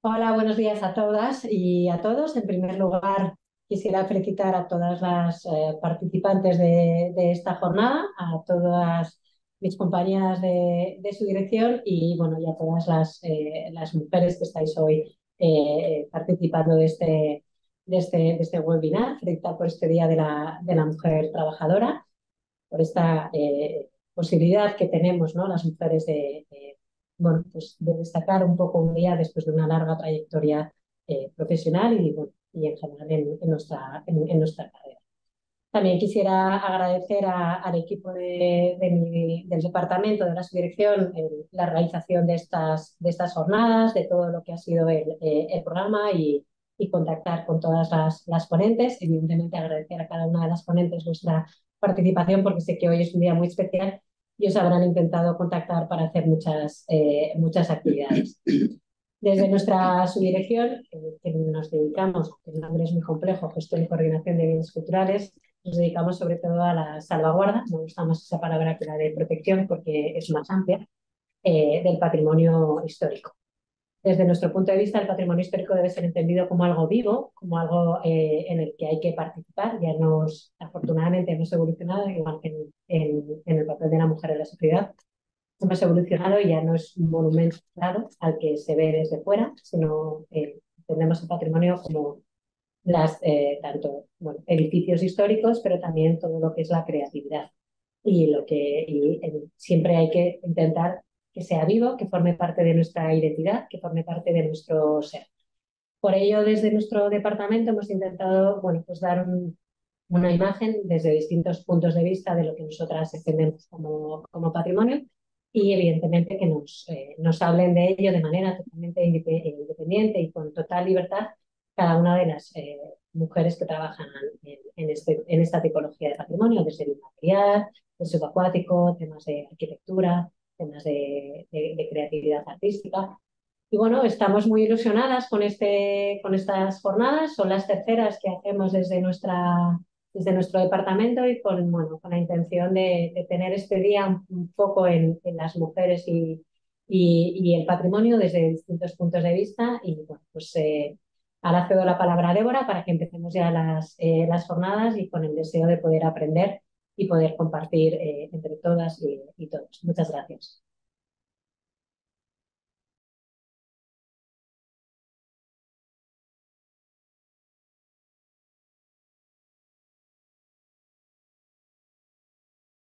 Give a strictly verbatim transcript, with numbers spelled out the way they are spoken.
Hola, buenos días a todas y a todos. En primer lugar, quisiera felicitar a todas las eh, participantes de, de esta jornada, a todas mis compañeras de, de su dirección y, bueno, y a todas las, eh, las mujeres que estáis hoy eh, participando de este, de este, de este webinar. Felicitar por este Día de la, de la Mujer Trabajadora, por esta eh, posibilidad que tenemos, ¿no?, las mujeres de, de, bueno, pues de destacar un poco un día después de una larga trayectoria eh, profesional y, bueno, y en general en, en nuestra, en, en nuestra carrera. También quisiera agradecer a, al equipo de, de mi, del departamento, de la subdirección, eh, la realización de estas, de estas jornadas, de todo lo que ha sido el, eh, el programa y, y contactar con todas las, las ponentes. Evidentemente agradecer a cada una de las ponentes vuestra participación porque sé que hoy es un día muy especial y os habrán intentado contactar para hacer muchas, eh, muchas actividades. Desde nuestra subdirección, eh, que nos dedicamos, el nombre es muy complejo, gestión y coordinación de bienes culturales, nos dedicamos sobre todo a la salvaguarda, me gusta más esa palabra que la de protección porque es más amplia, eh, del patrimonio histórico. Desde nuestro punto de vista, el patrimonio histórico debe ser entendido como algo vivo, como algo eh, en el que hay que participar. Ya nos, afortunadamente, hemos evolucionado, igual que en, en, en el papel de la mujer en la sociedad, hemos evolucionado y ya no es un monumento claro al que se ve desde fuera, sino eh, entendemos el patrimonio como las, eh, tanto bueno, edificios históricos, pero también todo lo que es la creatividad. Y, lo que, y eh, siempre hay que intentar que sea vivo, que forme parte de nuestra identidad, que forme parte de nuestro ser. Por ello, desde nuestro departamento hemos intentado, bueno, pues dar un, una imagen desde distintos puntos de vista de lo que nosotras entendemos como, como patrimonio y evidentemente que nos, eh, nos hablen de ello de manera totalmente independiente y con total libertad cada una de las eh, mujeres que trabajan en, en, este, en esta tipología de patrimonio, desde el material, el subacuático, temas de arquitectura, temas de, de, de creatividad artística. Y bueno, estamos muy ilusionadas con, este, con estas jornadas, son las terceras que hacemos desde, nuestra, desde nuestro departamento y con, bueno, con la intención de, de tener este día un, un poco en, en las mujeres y, y, y, el patrimonio desde distintos puntos de vista. Y bueno, pues eh, ahora cedo la palabra a Débora para que empecemos ya las, eh, las jornadas y con el deseo de poder aprender y poder compartir eh, entre todas y, y todos. Muchas gracias.